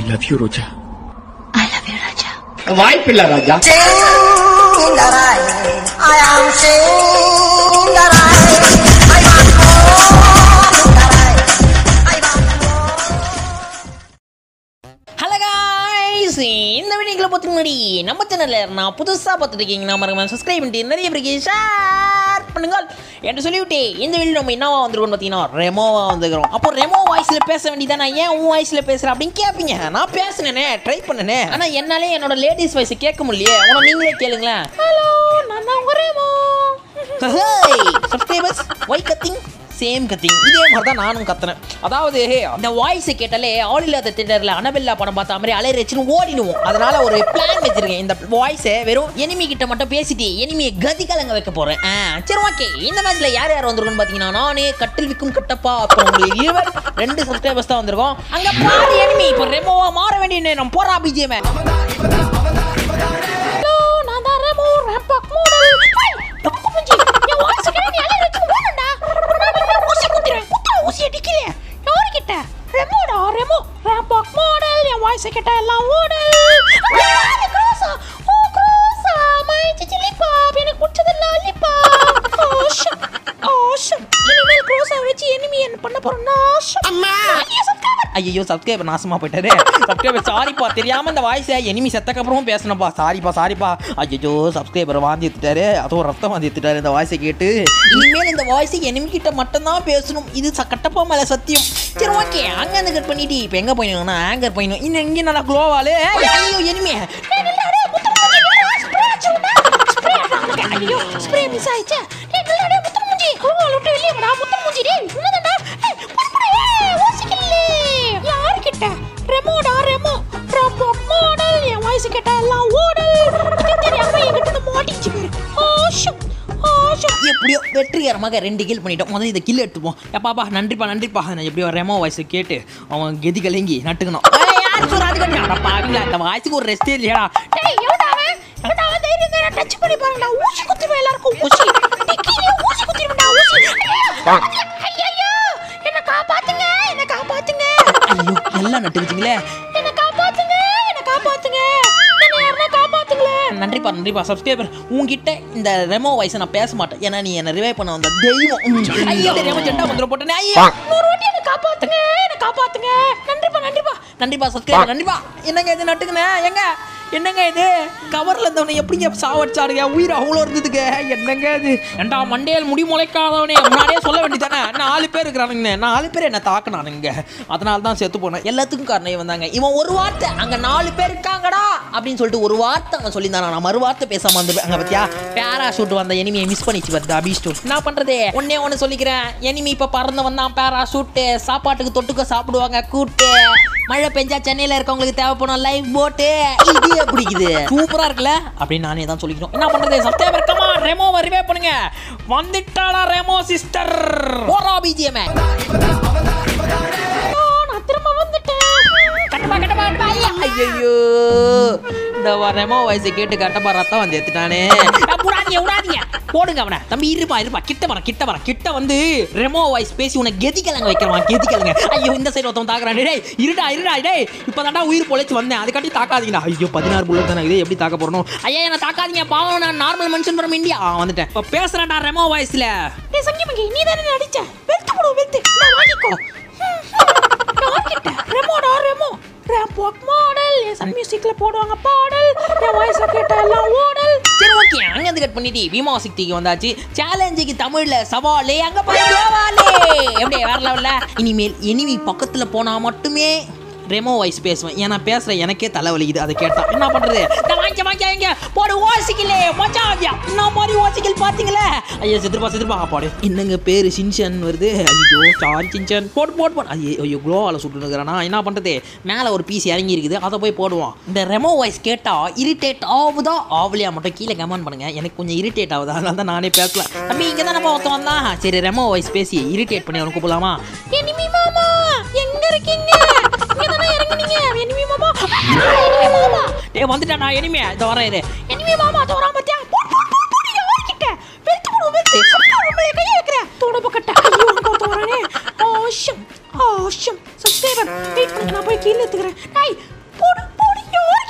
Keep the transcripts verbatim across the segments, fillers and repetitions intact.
I love you, Roja. I love you, Raja. வாய்ப்பில்லை ராஜா. I am Singarai. I want Singarai. I want. Hello guys, இந்த வீடியோக்குள்ள பார்த்துக்கு முன்னாடி நம்ம சேனல்ல நான் புதுசா பார்த்துட்டு இருக்கீங்கன்னா மறக்காம சப்ஸ்கிரைப் பண்ணி நிறைய பேருக்கு ஷேர் பண்ணுங்க என்று சொல்லிவிட்டு இந்த வீடியோ நம்ம என்னவா வந்திருக்கோம்னு பார்த்தீங்கன்னா ரெமோவா வந்துக்கிறோம். அப்போ ரெமோ வாய்ஸில் பேச வேண்டியதானே, ஏன் உன் வாய்ஸில் பேசுகிற அப்படின்னு கேட்பீங்க. நான் பேசுனேனே, ட்ரை பண்ணனே, ஆனால் என்னாலே என்னோட லேடிஸ் வாய்ஸ் கேட்க முடியலையே. உன நீங்களே கேளுங்களேன். ஹலோ, நான் தான் உங்க Remo. Subscribers why cutting same cutting, இதே மாதிரி தான் நானும் கத்துனேன். அதாவது அந்த வாய்ஸை கேட்டாலே ஆல் இல்லாத தியேட்டரில் அனபெல்லா படம் பார்த்த மாதிரி அலையரிச்சுன்னு ஓடிடுவோம். அதனால ஒரு பிளான் வச்சிருக்கேன். இந்த வாய்ஸை வெறும் எனிமி கிட்ட மட்டும் பேசிட்டு எனிமியை கதி கலங்க வைக்க போறேன். சரி ஓகே, இந்த மேட்ச்ல யார் யார் வந்திருக்குன்னு பார்த்தீங்கன்னா நானே, கட்டில் விக்கும் கட்டப்பா, அப்புறம் உங்களுக்கு இருவர் ரெண்டு சப்ஸ்கிரைபர்ஸ் தான் வந்திருக்கோம். அங்க பாதி எனிமி இப்போ ரெமோவா மாற வேண்டிய நேரம். போறா பிஜிஎம். ஹலோ, நான் தான் ரெமோ ரேம்பாக் மாடல். ஊசி அடிக்கலையே யாருக்கிட்ட? ரெமோடா, ரெமோ ரேம்பாக் மாடல். என் வாய்ஸை கேட்ட எல்லாம் ஓடல். க்ரோஸா, ஓ க்ரோஸா, மை சிச்சிலி பாப், எனக்கு பிடிச்சது லாலிபாப். ஆஷம் ஆஷம். இனிமேல் க்ரோஸா வச்சு எனிமி என்ன பண்ண போறேன்னா அம்மா. ஐயோ சப்ஸ்கிரைபர் நாசமா போயிட்டாரு. சப்ஸ்கிரைபர் சாரிப்பா, தெரியாம இந்த வாய்ஸை எனிமி செத்தக்கப்புறமும் பேசணும்ப்பா. சாரிப்பா சாரிப்பா. ஐயோ சப்ஸ்கிரைபர் வாந்தி எடுத்துட்டாரு, அதுவும் ரத்தம் வாந்தி எடுத்துட்டாரு இந்த வாய்ஸை கேட்டு. இனிமேல் இந்த வாய்ஸை எனிமி கிட்ட மட்டும்தான் பேசணும். இது கட்டப்பா மேல சத்தியம். சரி ஓகே, அங்க இருந்து கட் பண்ணிட்டு இப்போ எங்க போயிடணும்னா ஆங்கர் போயிடணும். இன்னும் இங்கே நல்லா க்ளோவாலே. ஐயோ எனிமி ஐயோ ஸ்ப்ரே மிஸ் ஆயிடுச்சு. ரெமோடா, ரெமோ ரேம்பாக் மாடல். என் வாய்ஸ் கேட்ட எல்லாம் ஓடல். இது தெரியாம என்கிட்ட இந்த மாட்டிச்சு. ஆஷம் ஆஷம். எப்படியோ வெற்றிகரமாக ரெண்டு கில் பண்ணிட்டோம். முதல்ல இதை கில் எடுத்துப்போம். எப்பாப்பா நன்றிப்பா நன்றிப்பா. நான் எப்படியோ ரெமோ வாய்ஸை கேட்டு அவன் கெதி கலங்கி நட்டுக்கணும். யார் சொல்றாது பாவீங்களா, இந்த வாய்ஸுக்கு ஒரு ரெஸ்டே இல்லையா? டச் பண்ணி பாருங்கடா, ஊசி குத்துவேன் எல்லாருக்கும். ஊசி ஊசி குத்திருவேன்டா, ஊசி. ஐயோ என்ன காப்பாத்துங்க, என்ன காப்பாத்துங்க. ஐயோ எல்லாம் நட்டுக்கிட்டீங்களே. என்ன காப்பாத்துங்க, என்ன காப்பாத்துங்க, என்ன யாரா காப்பாத்துங்களே. நன்றிப்பா நன்றிப்பா சப்ஸ்கிரைபர். உன்கிட்ட இந்த ரெமோ வாய்ஸை நான் பேச மாட்டேன், ஏன்னா நீ என்ன ரிவைவ் பண்ண வந்த தெய்வம். ஐயோ ரெமோ ஜெண்டா வந்துட போட்டேனே. ஐயோ ஒரு வாட்டி என்ன காப்பாத்துங்க, என்ன காப்பாத்துங்க. நன்றிப்பா நன்றிப்பா நன்றிப்பா சப்ஸ்கிரைபர் நன்றிப்பா. என்னங்க இது நட்டுக்குனே, எங்க என்னங்க இது கவர்ல இருந்தவனை எப்படிங்க சாவடிச்சாருங்க? உயிர் அவ்வளோ இருந்ததுங்க. என்னங்க இது? ஏண்டா மண்டையில் முடி முளைக்காதவனே, முன்னாடியே சொல்ல வேண்டியதானே. நாலு பேர் இருக்கிறானுங்க, நாலு பேர் என்ன தாக்குனானுங்க, அதனால தான் செத்து போனேன். எல்லாத்துக்கும் காரணம் வந்தாங்க. இவன் ஒரு வார்த்தை அங்க நாலு பேர் இருக்காங்கடா அப்படின்னு சொல்லிட்டு ஒரு வார்த்தை அங்க சொல்லியிருந்தானா, நான் மறு வார்த்தை பேசாம வந்து அங்க பத்தியா பேராஷூட் வந்த எனிமியை மிஸ் பண்ணிச்சு வருது அபிஸ்டூ. என்ன பண்றது? ஒன்னே ஒன்று சொல்லிக்கிறேன், எனிமி இப்ப பறந்து வந்தான் பேராஷூட்டு. சாப்பாட்டுக்கு தொட்டுக்க சாப்பிடுவாங்க கூட்டு. மழை பெஞ்சா சென்னையில இருக்கவங்களுக்கு தேவைப்படும் லைஃப் போட்டு. இது பிடிக்குது, சூப்பரா இருக்குல்ல அப்படின்னு நானே தான் சொல்லிக்கிறோம். என்ன பண்றது? சப்ஸ்கிரைபர் கமா ரெமோ ரிவைவ் பண்ணுங்க. வந்துட்டாளா ரெமோ சிஸ்டர். போறா பிஜிஎம். நான் திரும்ப வந்துட்டேன். கட்டப்பா கட்டப்பா பாய். ஐயோ இந்த ரெமோ வாய்ஸை கேட்டு கட்டப்பா ரத்தம் வந்து எடுத்துட்டானே. புடாதீங்க விடாதீங்க, போடுங்க அவனை. தம்பி இருப்பா இருப்பா, கிட்ட வர கிட்ட வர கிட்ட வந்து ரெமோ வாய்ஸ் பேசி உன்னை கெதி கலங்க வைக்கிறவான். கெதி கலங்க. ஐயோ இந்த சைடு ஒருத்தவன் தாக்குறான். டேய் இருடா இருடா டேய், இப்பதான்டா உயிர் பொழைச்சு வந்தேன், அதுக்காட்டி தாக்காதீங்கடா. ஐயோ பதினாறு புல்லட் தானே இது, எப்படி தாக்க போறணும்? ஐயா என்ன தாக்காதீங்க பாவம், நான் நார்மல் மனுஷன் ஃப்ரம் இந்தியா. வந்துட்டேன் இப்போ பேசுறேன்டா ரெமோ வாய்ஸ்ல. டேய் சங்கி மங்கி நீ தானே அடிச்ச, வெல்த் போடு வெல்த் நான் வாங்கிக்கோ. யார்கிட்ட? ரெமோடா ரெமோ ரேம்பாக் மாடல். சன் மியூசிக்ல போடுவாங்க பாடல். என் வாய்ஸை கேட்ட எல்லாம் ஓடல். சரி ஓகே, அங்க இருந்து கட் பண்ணிட்டு விமா சக்திக்கு வந்தாச்சு. சேலஞ்சுக்கு தமிழ்ல சவாலே. அங்க பாருங்க எப்படி வேற லெவல்ல. இனிமேல் எனிமி பக்கத்துல போனா மட்டுமே ரெமோ வாய்ஸ் பேசுவேன். ஏன்னா பேசுற எனக்கே தலை வலிக்குது அதை கேட்டா. என்ன பண்றது? வாங்க வாங்க இங்க போடு ஓசிக்கலே மச்சா. என்ன மாதிரி ஓசிக்கல் பாத்தீங்களே. ஐயோ சித்திரப்பா சித்திரப்பா பாடு. என்னங்க பேரு சின்சன் வருது. ஐயோ சாரி சின்சன். போடு போடு போடு. ஐயோ ஐயோ க்ளோவால சுட்டுனுக்குறானா. என்ன பண்றது? மேல ஒரு பீஸ் இறங்கி இருக்குது, அதை போய் போடுவான். இந்த ரெமோ வாய்ஸ் கேட்டா இரிட்டேட் ஆகுதா ஆவலியா மட்டும் கீழே கமெண்ட் பண்ணுங்க. எனக்கு கொஞ்சம் இரிட்டேட் ஆகுதா, அதனால தான் நானே பேசல. தம்பி இங்க தானே ஒருத்தன் வந்தான். சரி ரெமோ வாய்ஸ் பேசி இரிட்டேட் பண்ணி அவனுக்கு கூப்பிடலாமா? எனிமி மாமா எங்க இருக்கீங்க? எனிமி மாமா எனிமி மாமா டேய் வந்துட்டா. நான் எனிமி இத வரேன். இது எனிமி மாமா தோ வரான் பாத்தியா? போடு போடு போடு யார்கிட்ட? வெல்த் போடு வெல்த். சப்ஸ்கிரைப் பண்ணி கைய வைக்கற. தோட பக்கட்ட. ஐயோ அங்க தோ வரானே. ஆஷம் ஆஷம். சப்ஸ்கிரைபர் வெயிட் பண்ணு, நான் போய் கீழ எடுத்துக்கறேன். டேய்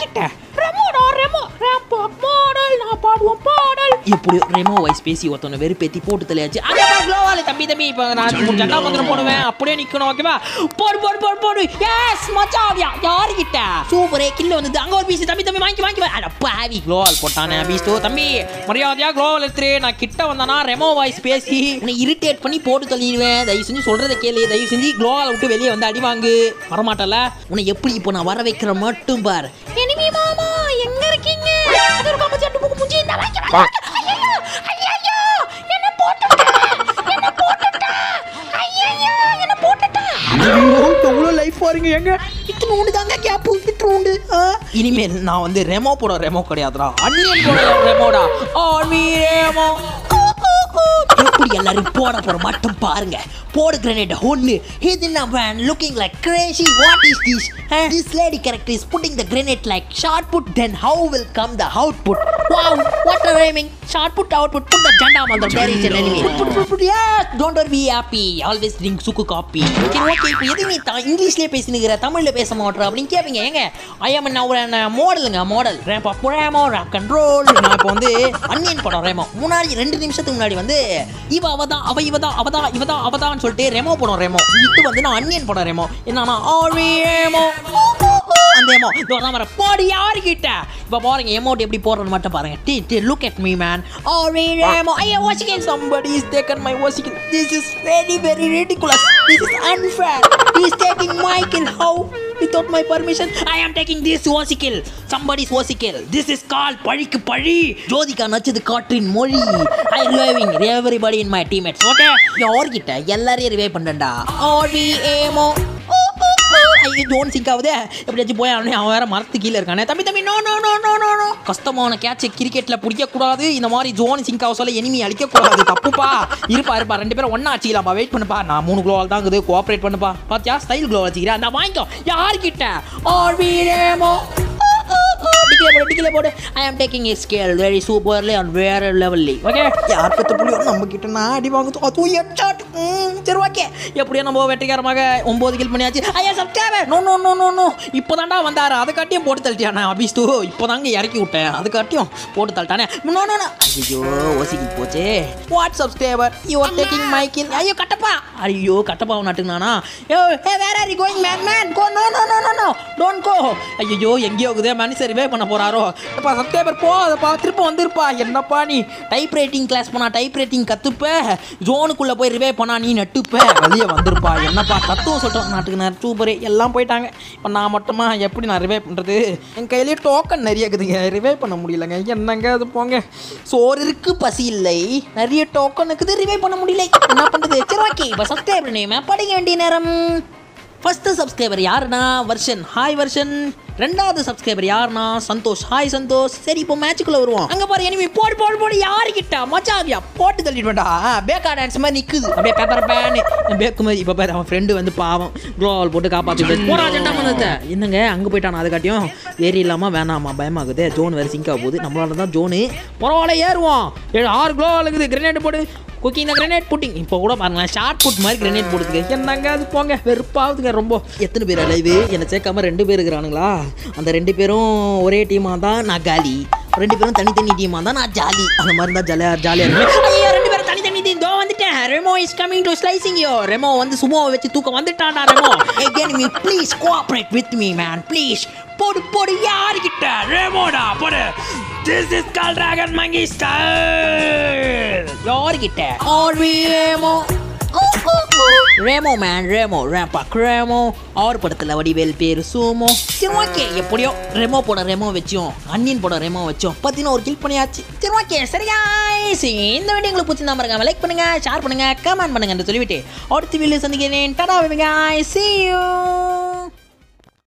யார்கிட்ட ரெமோடா ரெமோ ரேம்ப் மாடல் நான் பாடுவோம் பாடல் இப்படி ரெமோ வாய்ஸ் பேசி ஒருத்தன வெறுப்பேத்தி போட்டு தலையாச்சு அங்க பா க்ளோவால தம்பி தம்பி இப்போ நான் ஜட்டா மந்திரம் போடுவேன் அப்படியே நிக்கணும் ஓகேவா போடு போடு போடு போடு எஸ் மச்சாவியா யார்கிட்ட சூப்பரே கில்ல வந்து அங்க ஒரு பீஸ் தம்பி தம்பி வாங்கி வாங்கி அட பாவி க்ளோவால் போட்டானே பீஸ்டோ தம்பி மரியாதையா க்ளோவால் எடுத்து நான் கிட்ட வந்தானா ரெமோ வாய்ஸ் பேசி உன்னை இரிட்டேட் பண்ணி போட்டு தள்ளிடுவேன் தயவு செஞ்சு சொல்றதை கேளு தயவு செஞ்சு க்ளோவால் விட்டு வெளியே வந்து அடி வாங்கு வரமாட்டல உன்னை எப்படி இப்போ நான் வர வைக்கிற மட்டும் பார் எனிமி மாமா எங்க இருக்கீங்க அது ஒரு கம்பு சட்டு புக்கு முஞ்சி இந்த வாங்கி வாங்கி ஐயோ ஐயோ என்ன போட்டுட்ட என்ன போட்டுட்ட ஐயோ என்ன போட்டுட்ட எவ்வளவு லைஃப் பாருங்க எங்க இத்தனோண்டு தாங்க கேப் இத்தனோண்டு இனிமேல் நான் வந்து ரெமோ போட ரெமோ கிடையாதுடா அன்னியன் போட ரெமோடா ஆர்மி ரெமோ எப்படி எல்லாரும் போட போற மட்டும் பாருங்க போடு கிரனேட் ஒன்னு இது நம்ம looking like crazy what is this huh? This lady character is putting the grenade like shot put then how will come the output wow what a rhyming shot put output put the janda on the there is an enemy put, put, put, yes don't be happy always drink suku coffee சரி okay இப்போ எது நீ இங்கிலீஷ்லயே பேசினுங்கற தமிழ்ல பேச மாட்டற அப்படினு கேப்பீங்க ஏங்க I am now a மாடலுங்க model ramp up Remo ramp control நான் இப்போ வந்து அன்னியன் படம் ரேமோ முன்னாடி ரெண்டு நிமிஷத்துக்கு முன்னாடி வந்து இவ அவதான் அவ இவதான் அவதான் இவதான் அவதான் சொல்லிட்டு ரெமோ படம் ரெமோ இது வந்து நான் அன்னியன் படம் ரெமோ என்னன்னா ஆர்மி ரெமோ அந்த எமோ இதெல்லாம் வர போடி யார்கிட்ட இப்போ பாருங்க எமோட் எப்படி போடுறது மட்டும் பாருங்க டி டி look at me man army Remo ஐயா வாட்சிங் somebody is taken my washing this is very very ridiculous this is unfair he is taking my kill how without my permission I am taking this washing somebody's washing this is called பழிக்கு பழி ஜோதிகா நச்சது காற்றின் மொழி I loving everybody in my teammates okay யார்கிட்ட எல்லாரையும் revive பண்ணடா army Remo ஐயோ zone sink ஆகுதே எப்படியாச்சும் போய் அவனே அவன் வேற மரத்து கீழே இருக்கானே தம்பி தம்பி no no no no no no கஷ்டமான கேட்சை கிரிக்கெட்டில் பிடிக்கக்கூடாது இந்த மாதிரி ஜோன் சிங்க் ஆக சொல்ல எனிமி அழிக்கக்கூடாது தப்புப்பா இருப்பா இருப்பா ரெண்டு பேரும் ஒன்றா வச்சுக்கலாம்ப்பா வெயிட் பண்ணுப்பா நான் மூணு க்ளோவால் தான் இருக்குது கோஆப்ரேட் பண்ணுப்பா பார்த்தியா ஸ்டைல் க்ளோவ் வச்சுக்கிறேன் நான் வாங்கிக்கோ யார்கிட்ட ஆர்மி ரெமோ டிக்கிலே போடு டிக்கிலே போடு I am taking a scale very superly and வேற லெவல்லி ஓகே யார் பத்து புள்ளியோ நம்ம கிட்ட நான் அடி வாங்குது அது ஹெட்ஷாட் சரி ஓகே எப்படியோ நம்ம வெற்றிகரமாக ஒன்பது கில் பண்ணியாச்சு ஐயா subscriber no no no no no இப்போதான்டா வந்தாரு அதுக்காட்டியும் போட்டு தள்ளிட்டானே அபிஸ்து இப்போதாங்க இறக்கி விட்டேன் அதுக்காட்டியும் போட்டு தள்ளிட்டானே நோ நோ நோ ஐயோ ஓசிக்கு போச்சே what subscriber you are taking my kill ஐயோ கட்டப்பா ஐயோ கட்டப்பா நட்டுங்கண்ணா ஏ where are you going man man go no no no no no don't go ஐயோ எங்கேயோ இருக்குதே மனுஷன் ரிவே பண்ண போறாரோ அப்பா சப்ஸ்கிரைபர் போ அதப்பா திருப்ப வந்துருப்பா என்னப்பா நீ டைப் ரைட்டிங் கிளாஸ் போனா டைப் ரைட்டிங் கத்துப்ப ஜோனுக்குள்ள போய் ரிவே பண்ணா நீ நட்டுப்ப வெளியே வந்துருப்பா என்னப்பா தத்துவம் சொல்லிட்டோம் நாட்டுக்கு நான் சூப்பரே எல்லாம் போயிட்டாங்க இப்போ நான் மட்டுமா எப்படி நான் ரிவே பண்ணுறது என் கையிலேயே டோக்கன் நிறைய இருக்குதுங்க ரிவே பண்ண முடியலங்க என்னங்க அது போங்க சோறு இருக்கு பசி இல்லை நிறைய டோக்கன் இருக்குது ரிவே பண்ண முடியல என்ன பண்ணுறது சரி ஓகே இப்போ சப்ஸ்கிரைபர் நேம் படிக்க வேண்டிய நேரம் ஃபர்ஸ்ட் சப்ஸ்கிரைபர் யாருன்னா வர்ஷன் ஹாய் வர்ஷன் ரெண்டாவது சப்ஸ்கிரைபர் யாருன்னா சந்தோஷ் ஹாய் சந்தோஷ் சரி இப்போ மேட்சுக்குள்ள வருவோம் அங்க பாரு எனிமி போடு போடு போடு யாருக்கிட்ட மச்சாவியா போட்டு தள்ளிடுவேண்டா பேக்கா டான்ஸ் மாதிரி நிக்குது அப்படியே பேப்பர் பேன் பேக்கு மாதிரி இப்போ பாரு அவன் ஃப்ரெண்டு வந்து பாவம் க்ளோவால் போட்டு காப்பாற்றி போடா ஜெண்டா மனத்தை என்னங்க அங்கே போயிட்டான் அதுக்காட்டியும் ஏறி இல்லாமல் வேணாமா பயமாகுது ஜோன் வேறு சிங்க் ஆக போகுது நம்மளால தான் ஜோனு பரவாயில்ல ஏறுவோம் ஏழு ஆறு க்ளோவால் இருக்குது கிரனேட் போடு குக்கிங் இந்த கிரனேட் புட்டிங் இப்போ கூட பாருங்களேன் ஷார்ட் புட் மாதிரி கிரனேட் போடுதுங்க என்னங்க அது போங்க வெறுப்பாகுதுங்க ரொம்ப எத்தனை பேர் லைவு என்னை சேர்க்காம ரெண்டு பேர் இருக்கிறானுங்களா அந்த ரெண்டு பேரும் ஒரே டீமாக தான் நான் காலி ரெண்டு பேரும் தனித்தனி டீமாக தான் நான் ஜாலி அந்த மாதிரி தான் ஜாலியாக ஜாலியாக இருக்கும் ஐயோ ரெண்டு பேரும் தனித்தனி டீம் தோ வந்துட்டேன் Remo is coming to slicing yo Remo வந்து சுமோவை வச்சு தூக்க வந்துட்டான்டா Remo again me please cooperate with me man please போடு போடு யார்கிட்ட ரெமோடா போடு this is called dragon monkey style யார்கிட்ட army Remo Remo man Remo ramp walk Remo ஆறு படத்தில் வடிவேல் பேர் சூமோ சரி ஓகே எப்படியோ ரெமோ போட ரெமோ வச்சோம் அன்னியன் போட ரெமோ வச்சோம் பார்த்தீங்கன்னா ஒரு கில் பண்ணியாச்சு சரி ஓகே சரியா இந்த வீடியோ உங்களுக்கு பிடிச்சிருந்தா மறக்காம லைக் பண்ணுங்க ஷேர் பண்ணுங்க கமெண்ட் பண்ணுங்க என்று சொல்லிவிட்டு அடுத்த வீடியோ சந்திக்கிறேன் டாடா bye bye guys see you